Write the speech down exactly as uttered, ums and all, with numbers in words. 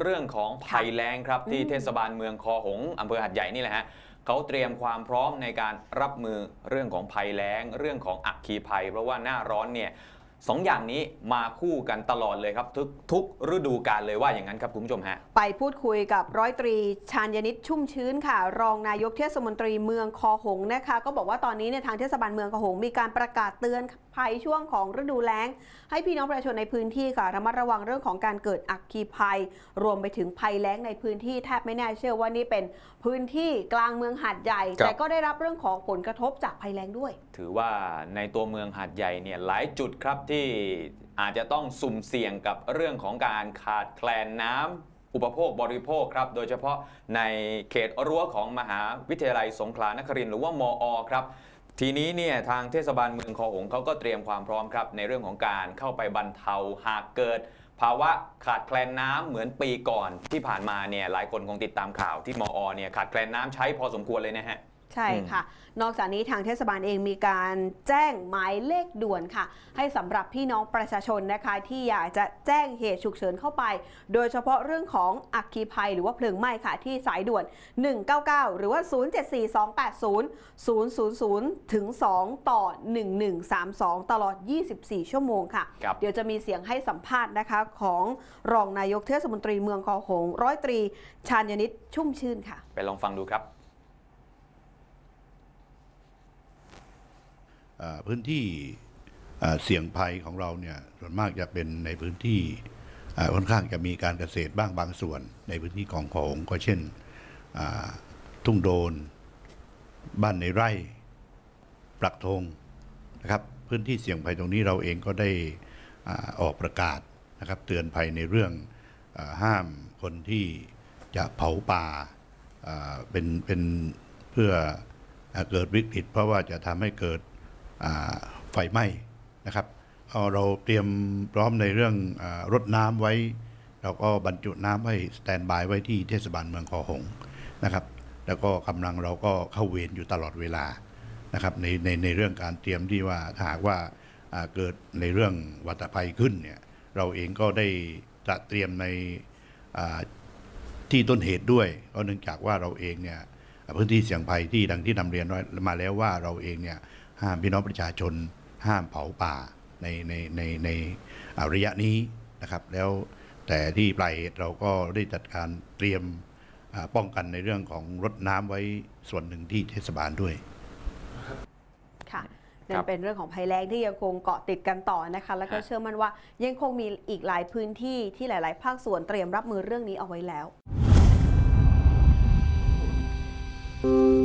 เรื่องของภัยแล้งครับที่เทศบาลเมืองคอหงส์อำเภอหาดใหญ่นี่แหละฮะเขาเตรียมความพร้อมในการรับมือเรื่องของภัยแล้งเรื่องของอัคคีภัยเพราะว่าหน้าร้อนเนี่ยสองอย่างนี้มาคู่กันตลอดเลยครับทุกทุกฤดูกาลเลยว่าอย่างนั้นครับคุณผู้ชมฮะไปพูดคุยกับร้อยตรีชาญยนิตชุ่มชื้นค่ะรองนายกเทศมนตรีเมืองคอหงส์นะคะก็บอกว่าตอนนี้เนี่ยทางเทศบาลเมืองคอหงส์มีการประกาศเตือนภัยช่วงของฤดูแล้งให้พี่น้องประชาชนในพื้นที่ค่ะระมัดระวังเรื่องของการเกิดอัคคีภัยรวมไปถึงภัยแล้งในพื้นที่แทบไม่น่าเชื่อว่านี่เป็นพื้นที่กลางเมืองหาดใหญ่แต่ก็ได้รับเรื่องของผลกระทบจากภัยแล้งด้วยถือว่าในตัวเมืองหาดใหญ่เนี่ยหลายจุดครับที่อาจจะต้องสุ่มเสี่ยงกับเรื่องของการขาดแคลนน้ำอุปโภคบริโภคครับโดยเฉพาะในเขตรั้วของมหาวิทยาลัยสงขลานครินทร์หรือว่ามอ.ครับทีนี้เนี่ยทางเทศบาลเมืองคอหงส์เขาก็เตรียมความพร้อมครับในเรื่องของการเข้าไปบรรเทาหากเกิดภาวะขาดแคลนน้ำเหมือนปีก่อนที่ผ่านมาเนี่ยหลายคนคงติดตามข่าวที่มอ.เนี่ยขาดแคลนน้ำใช้พอสมควรเลยนะฮะใช่ค่ะนอกจากนี้ทางเทศบาลเองมีการแจ้งหมายเลขด่วนค่ะให้สำหรับพี่น้องประชาชนนะคะที่อยากจะแจ้งเหตุฉุกเฉินเข้าไปโดยเฉพาะเรื่องของอัคคีภัยหรือว่าเพลิงไหม้ค่ะที่สายด่วนหนึ่งเก้าเก้าหรือว่าศูนย์ เจ็ด สี่ สอง แปด ศูนย์ ศูนย์ ศูนย์ ศูนย์ ถึง สอง ต่อ หนึ่ง หนึ่ง สาม สอง ตลอดยี่สิบสี่ชั่วโมงค่ะเดี๋ยวจะมีเสียงให้สัมภาษณ์นะคะของรองนายกเทศมนตรีเมืองคอหงส์ร้อยตรีชาญยนิตชุ่มชื่นค่ะไปลองฟังดูครับพื้นที่เสี่ยงภัยของเราเนี่ยส่วนมากจะเป็นในพื้นที่ค่อนข้างจะมีการเกษตรบ้างบางส่วนในพื้นที่ของของก็เช่นทุ่งโดนบ้านในไร่ปลักธงนะครับพื้นที่เสี่ยงภัยตรงนี้เราเองก็ได้ออกประกาศนะครับเตือนภัยในเรื่องห้ามคนที่จะเผาป่าเป็นเป็นเพื่อเกิดวิกฤตเพราะว่าจะทำให้เกิดไฟไหม้นะครับเราเตรียมพร้อมในเรื่องรถน้ำไว้เราก็บรรจุน้ำไว้สแตนบายไว้ที่เทศบาลเมืองคอหงส์นะครับแล้วก็กำลังเราก็เข้าเวรอยู่ตลอดเวลานะครับในในในเรื่องการเตรียมที่ว่าถ้าหากว่าเกิดในเรื่องวัฏภัยขึ้นเนี่ยเราเองก็ได้จัดเตรียมในที่ต้นเหตุด้วยก็เนื่องจากว่าเราเองเนี่ยพื้นที่เสี่ยงภัยที่ดังที่นำเรียนมาแล้วว่าเราเองเนี่ยห้ามพี่น้องประชาชนห้ามเผาป่าในในในในระยะนี้นะครับแล้วแต่ที่ปลายเหตุเราก็ได้จัดการเตรียมป้องกันในเรื่องของรถน้ำไว้ส่วนหนึ่งที่เทศบาลด้วยค่ะนั่นเป็นเรื่องของภัยแล้งที่ยังคงเกาะติดกันต่อนะคะแล้วก็เชื่อมั่นว่ายังคงมีอีกหลายพื้นที่ที่หลายๆภาคส่วนเตรียมรับมือเรื่องนี้เอาไว้แล้ว